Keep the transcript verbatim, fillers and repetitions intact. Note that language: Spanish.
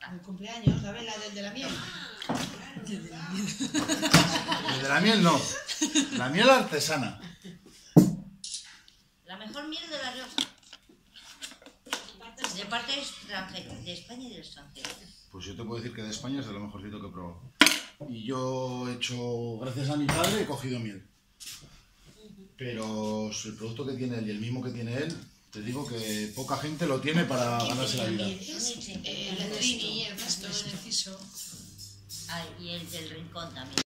El cumpleaños, ¿sabes? La del de la miel. Desde la miel. Desde la miel no. La miel artesana. La mejor miel de La Rioja. De parte extranjera, de España y del extranjero. Pues yo te puedo decir que de España es de lo mejorcito que he probado. Y yo he hecho, gracias a mi padre, he cogido miel. Pero el producto que tiene él y el mismo que tiene él, te digo que poca gente lo tiene para ganarse la vida. El Trini, el resto, el Narciso. Ah, y el del Rincón también.